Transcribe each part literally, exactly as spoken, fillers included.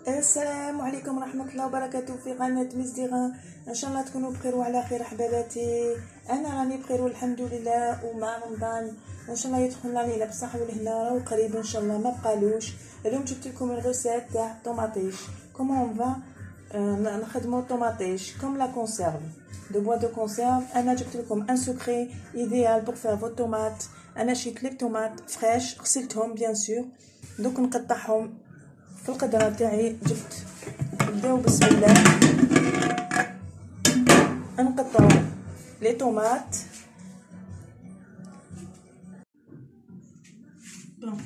السلام عليكم ورحمه الله وبركاته في قناه مزدغه. ان شاء الله تكونوا بخير وعلى خير حباباتي. انا راني بخير والحمد لله، ومع رمضان ان شاء الله يدخل علينا بصح والهنا راهو قريب ان شاء الله ما بقالوش. اليوم جبت لكم الغوسيت تاع الطوماطيش كومون اون فا نخدموا الطوماطيش كوم لا كونسيرف دو بوا دو كونسيرف. انا جبت لكم ان سوكري ايديال بور فير فو طوماط. انا شيت لي طوماط فريش غسلتهم بيان سور، دوك نقطعهم في القدره تاعي. جبت نبداو بسم الله نقطعو لي طوماط. بون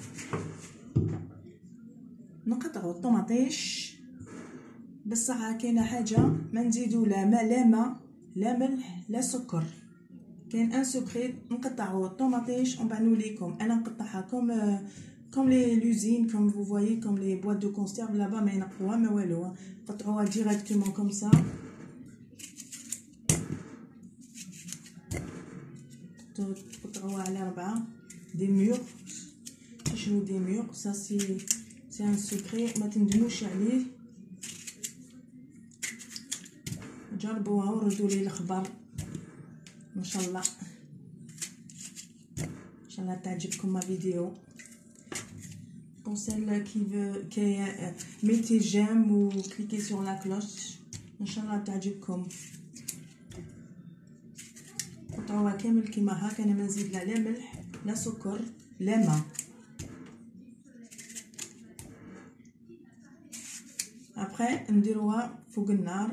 نقطعو الطوماطيش بصح كاينه حاجه ما نزيدو لا ما لا ما لا ملح لا سكر. كاين ان سكري نقطعو الطوماطيش ومن بعد نوليكم انا نقطعها كوم كوم لي لوزين كوم فو فوايي كوم لي بواط دو كونسيرف لابا ما ينقوها ما والو، قطعوها ديريكتومون كوم سا. تقطعوها على ربعه دي ميور، تشرو دي ميور. سا سي سي ان سكري ما تندموش عليه. جربوها وردوا لي الخبر ان شاء الله. ان شاء الله تعجبكم ما فيديو. Pour celle qui veut qui mettez j'aime ou cliquez sur la cloche. Inch'Allah تعجبكم. قطعوها كامل كيما هكا. انا ما نزيد لا لا ملح لا سكر لا ما. ابخي نديروها فوق النار.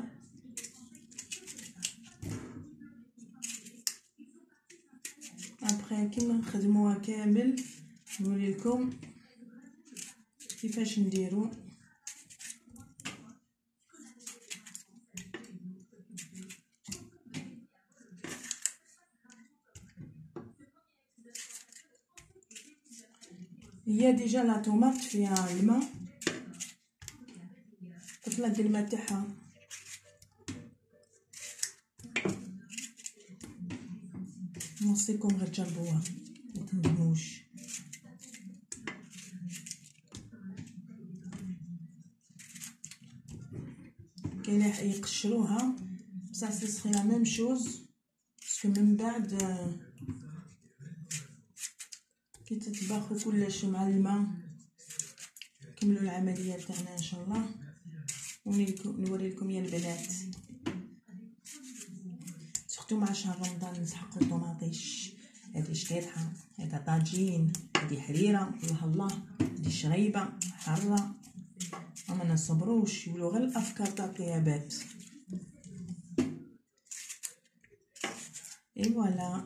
ابخي كيما نخدموها كامل نوري لكم كيفاش نديرو. هي ديجا لا طوماط فيها الماء، تطلق الماء تاعها. نوصيكم غير تجربوها ما تندموش. كاين يقشروها بصح سي لا ميم شوز، باسكو من بعد كي تطبخوا كلش مع الماء. نكملوا العمليه تاعنا ان شاء الله ونوري لكم يا البنات. سورتو مع شهر رمضان نسحقوا الطوماطيش. هذه شطيحه، هذا طاجين، هذه حريره، الله الله، هذه شريبه حاره. ما نصبروش يقولوا غير الافكار تاع الطيابات. اي فوالا.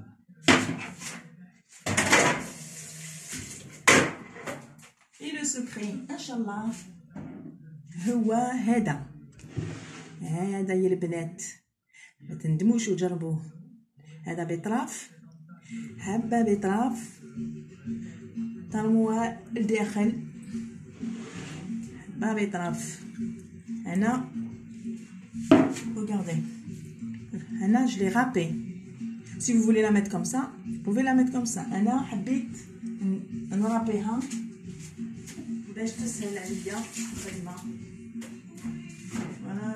اي لو سكري ان شاء الله هو هذا. هذا يا البنات ما تندموش وجربوه. هذا بطراف، حبه بطراف طرموها لداخل. حبه بطراف هنا regardez هنا je l'ai râpé. si vous voulez la mettre comme ça vous pouvez la mettre comme ça. انا حبيت نرابيها باش تسهل عليا الخدمه. فوالا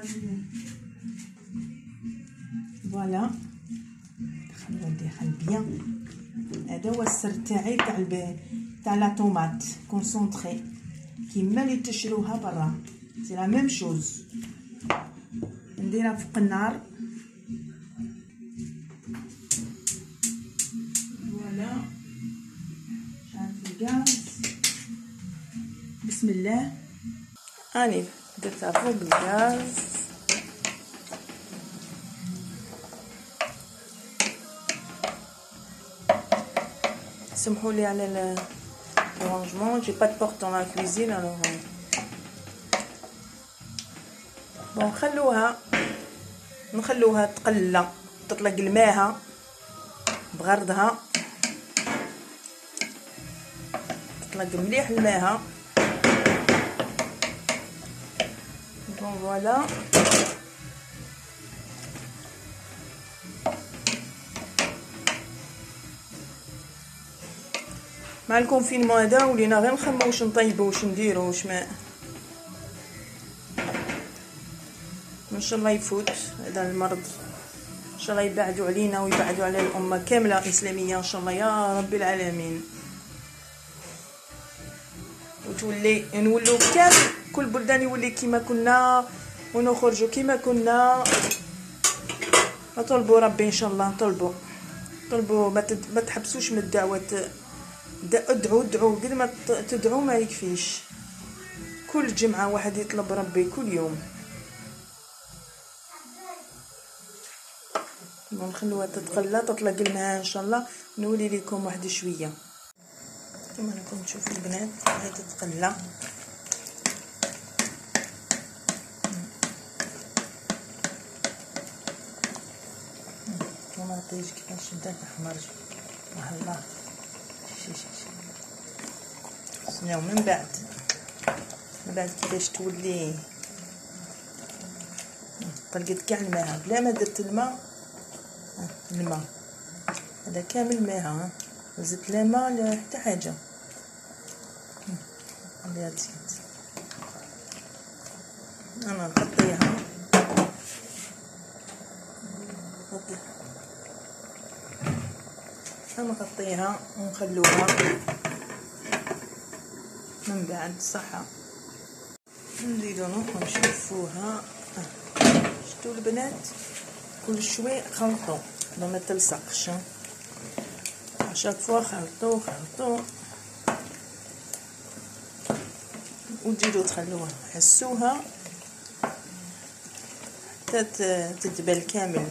فوالا دخلوا الداخل بيان. هذا هو السر تاعي تاع الب... تاع لا طوماط كونسونطري كيما اللي تشروها برا. سي لا ميم شوز. نديرها فوق النار. فوالا شعل الغاز. بسم الله. اني درتها فوق الغاز. سمحوا لي على le rangement, j'ai pas de porte dans la cuisine alors bon خلوها نخلوها تقلى تطلق الماءها بغردها، تطلق مليح الماءها. بون فوالا مع الكونفينمون هذا ولينا غير نخمو واش نطيبو واش نديرو واش ما ان شاء الله يفوت هذا المرض، ان شاء الله يبعدوا علينا ويبعدوا على الامه كامله اسلاميه ان شاء الله يا رب العالمين، وتولي نولوا كامل كل بلدان يولي كيما كنا ونخرجوا كيما كنا. نطلبوا ربي ان شاء الله، نطلبوا طلبوا ما, تد... ما تحبسوش من الدعوات، ادعوا ادعوا قد ما تدعوا ما يكفيش، كل جمعه واحد يطلب ربي كل يوم. نخلوها تتقلى تطلق الماء ان شاء الله، نولي لكم واحد شويه كما راكم تشوفوا البنات هي تتقلى. وما عطيتش كيفاش بدا احمر الله. شي شي شي سناو من بعد من بعد كيفاش تولي طلقت كاع الماء بلا ما درت الماء. الماء هذا كامل ماء، زدت لا ماء لا حتى حاجه. خليها تزيد، انا نغطيها نغطيها ونخلوها من بعد صحة. نزيدو نروحو نشوفوها. شفتو البنات كل شوي خلطو باش ما تلصقش، عشاك فوا خلطو خلطو وتزيدو تخلوها حسوها حتى تدبل كامل.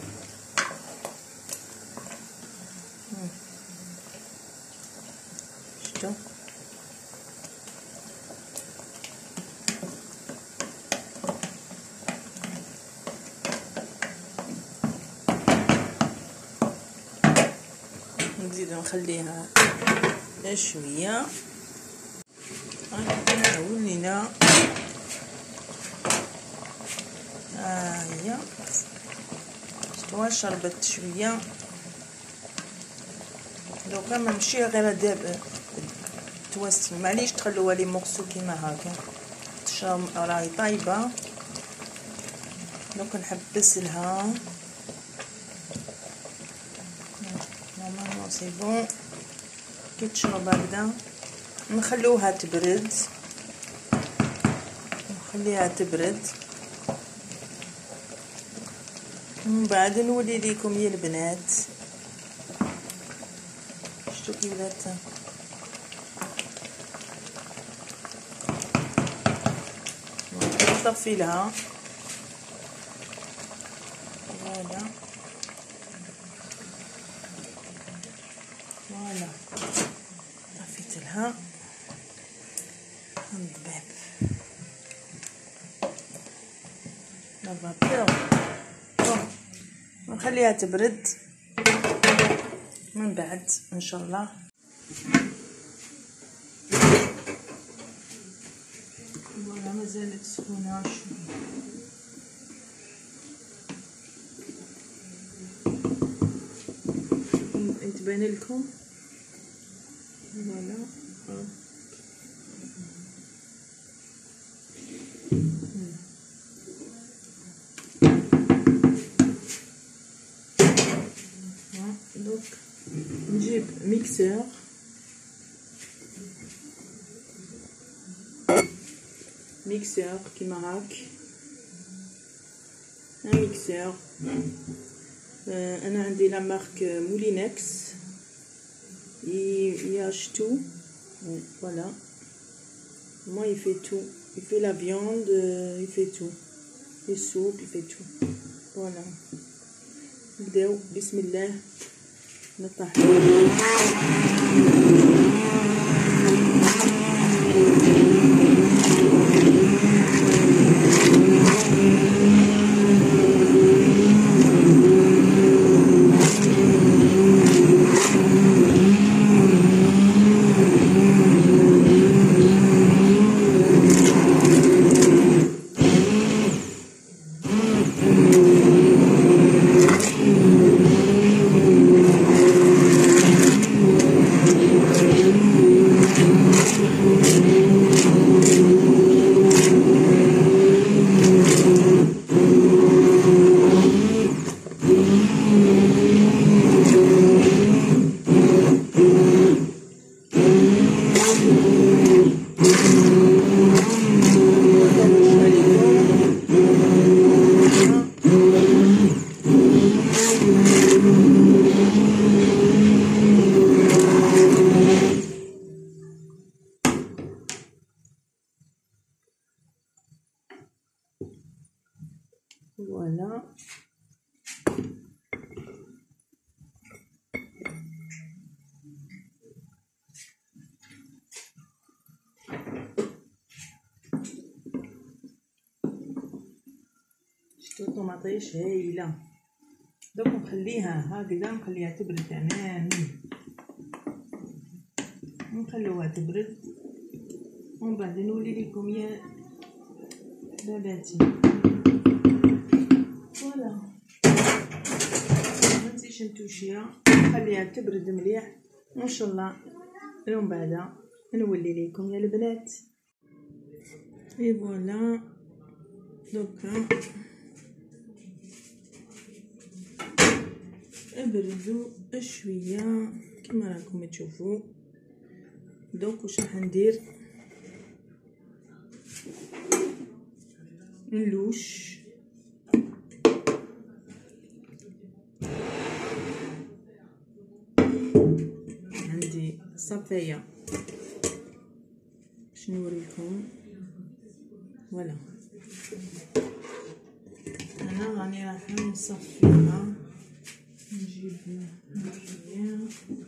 شفتو نزيد نخليها شويه. هاي ولينا ها هي شفتوها شربت شويه. دوكا ماشي غير داب تواسي، معليش تخلوها لي مغسو كيما هكا تشرب راهي طايبه. دوك نحبس لها نورمالمون سي بون. كي تشرب هكذا نخلوها تبرد، نخليها تبرد ومن بعد نولي ليكم يا البنات. شفتو كي بدات نطفي لها. فوالا فوالا طفيت لها الضباب. نضرب ونخليها تبرد من بعد ان شاء الله. فوالا مازالت سخونه شويه. يتبان لكم فوالا دوك نجيب ميكسور ميكسور كيما هاك. ان ميكسور آه انا عندي لا مارك مولينكس ياشتو. voilà moi il fait tout, il fait la viande, il fait tout, les soupes, il fait tout. voilà نبداو بسم الله نطحن. فوالا. شتو طوماطيش هايله. دوك نخليها هكذا، نخليها تبرد تماما، نخلوها تبرد ومن بعد نولي لكم يا بناتي. فوالا منسيش نتوشيها، نخليها تبرد مليح وان شاء الله من بعد نولي لكم يا البنات. اي فوالا دوكا ابردوا شويه كما راكم تشوفوا. دونك واش راح ندير؟ نلوش عندي صفايه باش نوريكم. فوالا انا راني راح نصفيها، نجيب شويه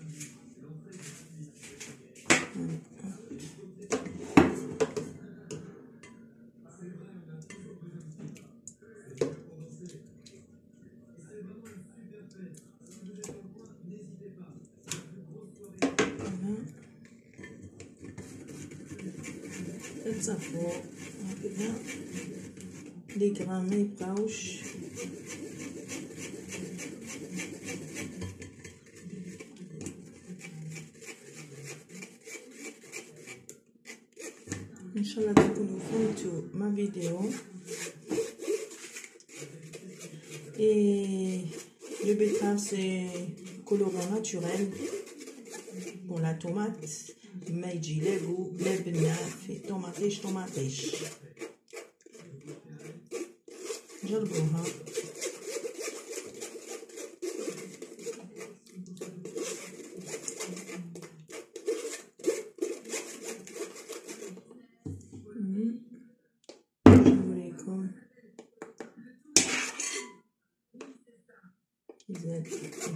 تصفوا هكذا لي غرام ما يبقاوش. ان شاء الله تكونوا فهمتوا ما فيديو. et le betterave c'est colorant naturel pour la tomate، ما يجي لا بو لا بنة في طوماطيش طوماطيش. جربوها. نوريكم كي زاد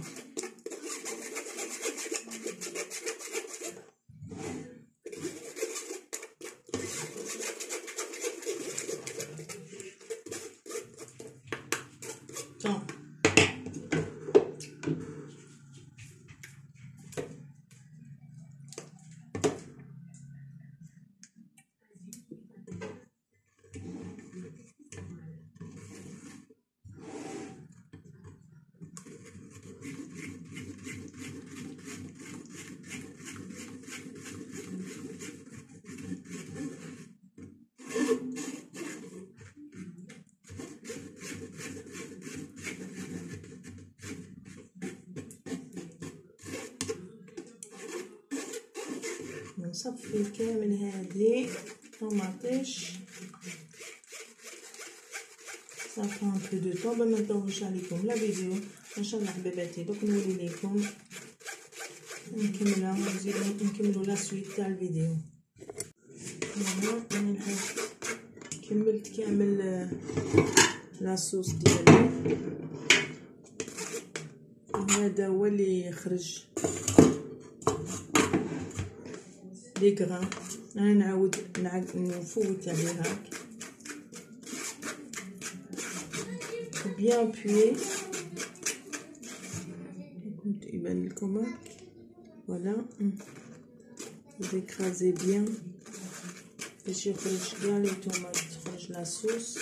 نصفي كامل هذه طوماطيش صافي ان بو دو طون. ما نطولش عليكم لا فيديو ان شاء الله حبيباتي. دوك نولي لكم نكملها ونزيدو نكملوا لا سويت تاع الفيديو. هنا انا نحب كملت كامل لاصوص ديالي. هذا هو اللي يخرج لي غرام. انا نعاود نفوت عليه هاك بيان بوي كنت يبان لكم هاك. فوالا ديكرازي بيان باش يخرج كاع لي طوماط، تخرج لاصوص.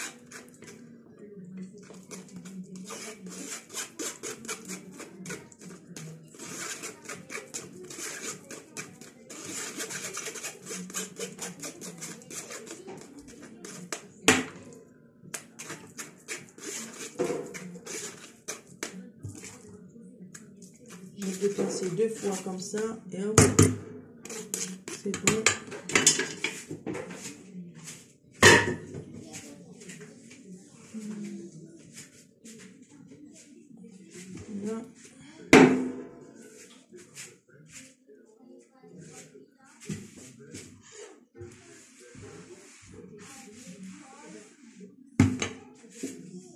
Je vais passer deux fois comme ça et hop, c'est bon. Là.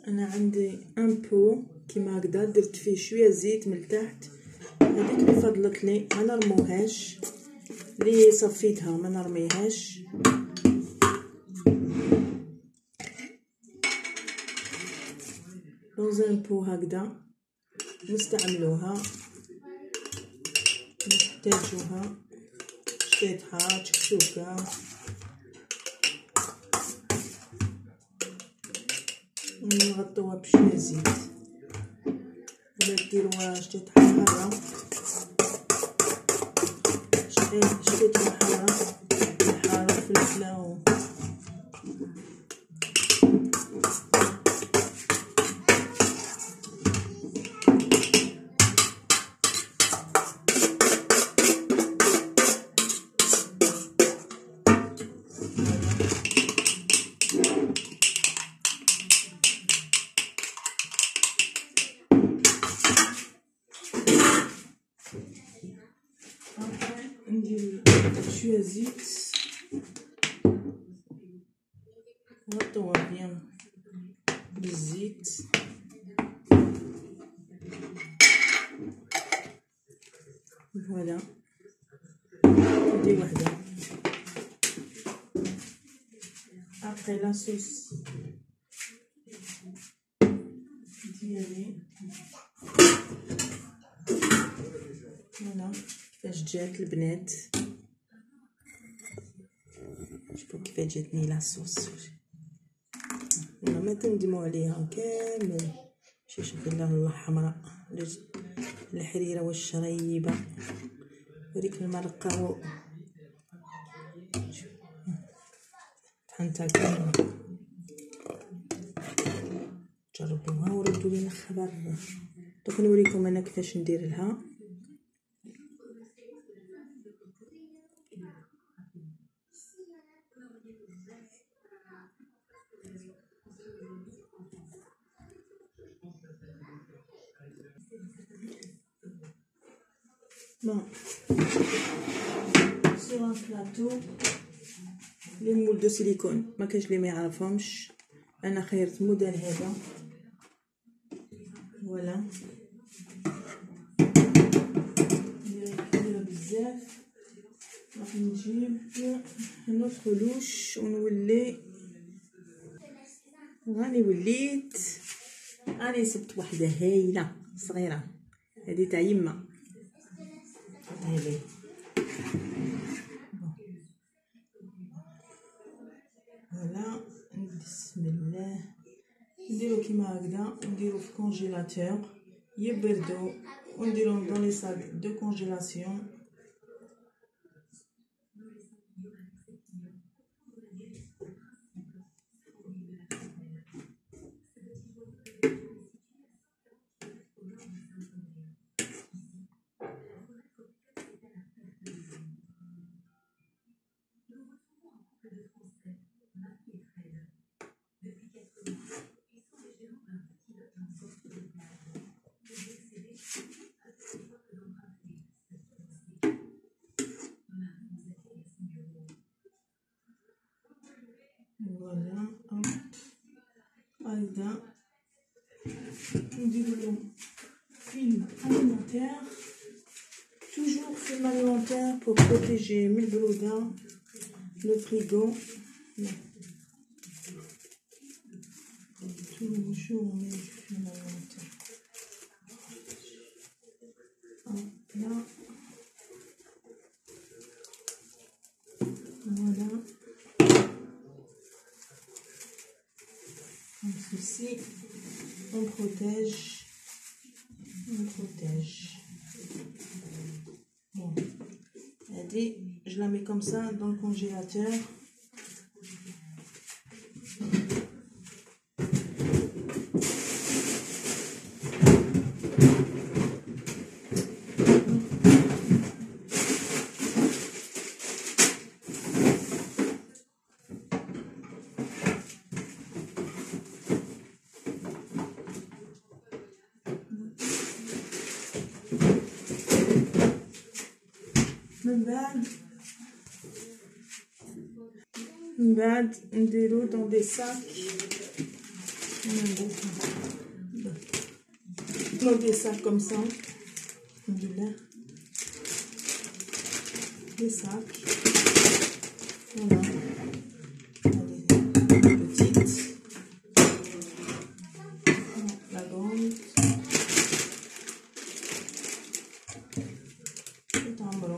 انا عندي ان بو كيما هكذا، درت فيه شويه زيت من التحت. هذيك اللي فضلت لي ما نرموهاش، اللي صفيتها ما نرميهاش. دوزن بو هكذا نستعملوها، نحتاجوها شيطحه تشكشوكه. ونغطوها بشويه زيت ولا ديروها شيطحه حاره، شيطحه حاره حاره فلفله و ندير شويه زيت نغطوها بيان بالزيت. فوالا ندير وحده. ابخي لا صوص ديالي فوالا كيفاش جات البنات. شوفوا كيفاش جاتني لاصوص. ما تندموا عليها كامل. شي شوفي الله حمراء الحريره والشريبه وريك المرقه طحنتها كامله. جربوها وردوا لي الخبر. دوك نوريكم انا كيفاش ندير لها. Bon, sur un plateau les moules de silicone. ما كاينش اللي ما يعرفهمش، انا خيرت موديل هذا. فوالا ندير بزاف. راح نجيب نوتخ لوش ونولي. راني وليت راني صبت وحده هايله صغيره، هذه تاع يما. هذه فوالا. بسم الله نديرو كيما هكذا، نديرو في كونجيلاتور يبردو ونديرهم دون لي ساك دو كونجيلاسيون. فوالا هكذا نديرو لهم فيلم اليمونتير. توجور فيلم اليمونتير بور بروتيجي من البروده لو فريغو. توجور مي فيلم اليمونتير. لا voilà comme ceci. On protège, on protège. Bon, allez, je la mets comme ça dans le congélateur. من بعد من بعد نديرو دون دي ساك Donc des sacs comme ça, du lait, des sacs, voilà, des petites, la grande, tout en blanc.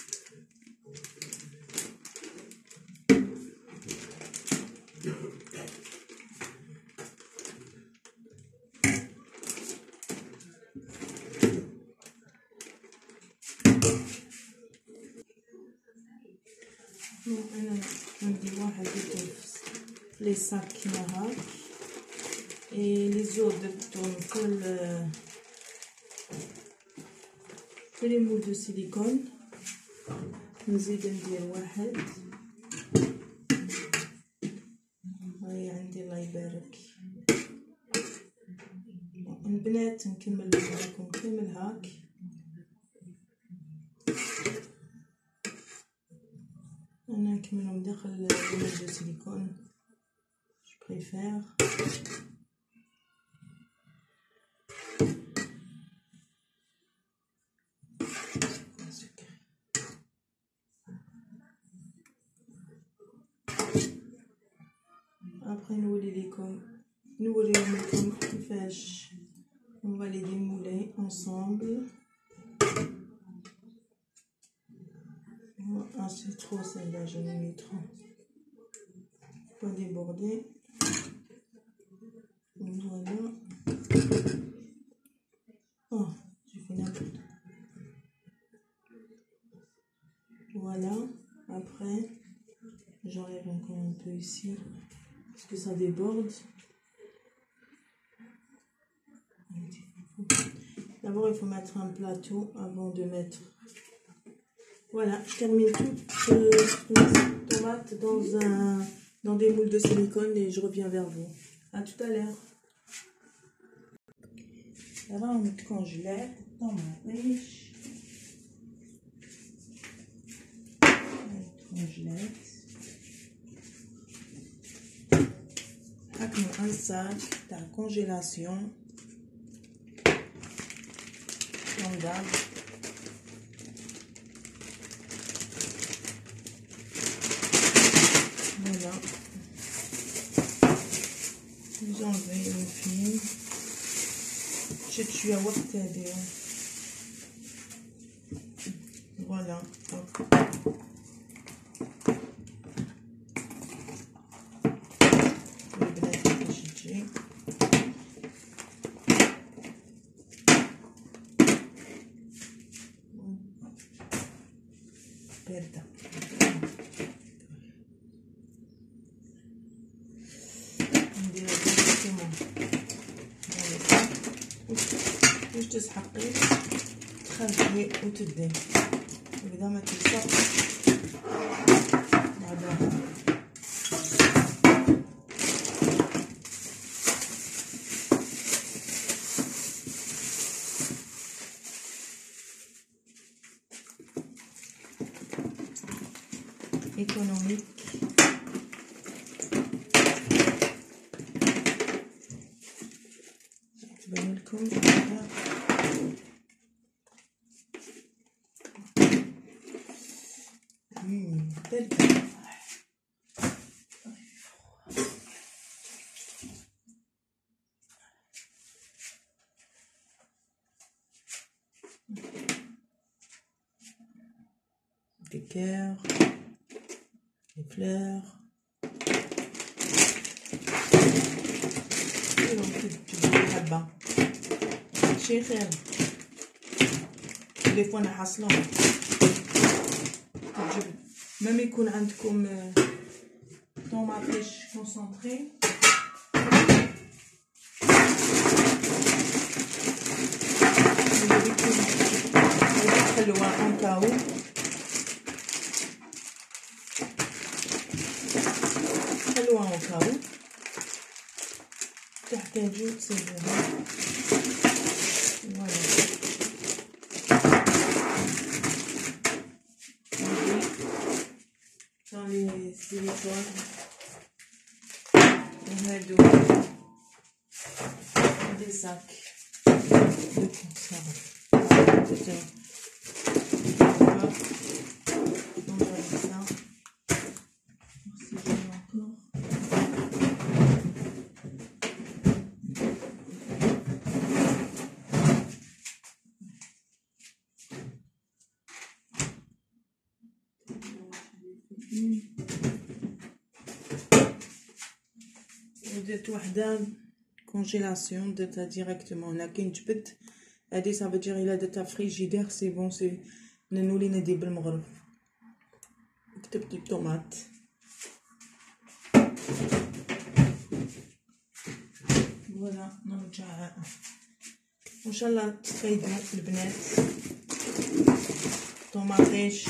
أنا عندي واحد يدوس لي صاك كيما هاك اي لي زور درتهم في في لي مول دو سيليكون. نزيد ندير واحد هاي عندي الله يبارك. البنات نكمل لكم كامل هاك. أنا نكملهم داخل المول دو سيليكون جو بريفير. Après نولي ليكم نوريهم لكم كيفاش on va les démouler ensemble. Ah, c'est trop celle-là, j'en ai mis trop. Pas déborder. Voilà. Oh, j'ai fait n'importe quoi. Voilà. Après, j'enlève encore un peu ici parce que ça déborde. D'abord, il faut mettre un plateau avant de mettre. Voilà, je termine toutes les tomates dans, un, dans des moules de silicone et je reviens vers vous. À tout à l'heure. Alors, on met congelé dans ma riche. Congelé. Avec un sac de congélation. Standard. Voilà. Vous enlevez le film. Je tue à Waptadio. Voilà. Hop. Aperta. ندير ديريكتومون واش تسحقي تخرجي وتدي وبدا ما تلصقش بعدها. économique. تبان لكم امم برد. des cœurs, des fleurs. Et donc, tu vois là-bas. شي خير تليفون حاصلهم تجيب ميم يكون عندكم طوماط ريش كونسونطري خلوها اون كاو خلوها اون كاو تحتاجوا تسيبوها. Dans les silicones, on met de des sacs de conserve. Voilà, donc avec ça, si j'en ai encore. ودرت وحده كونجيلاسيون درتها ديريكتومون هنا كي نجبد هادي صافي دير الا درتها فريجيدير سي بون سي نولي ندير بالمغرب. كتبت الطوماط فوالا نرجع وان شاء الله تفايدوا البنات. طوماطيش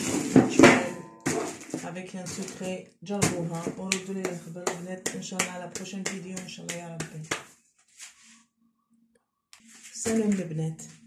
avec un sucré جربوها وردوا لي الخبر البنات ان شاء الله على بروشين فيديو ان شاء الله يا ربي. سلام البنات.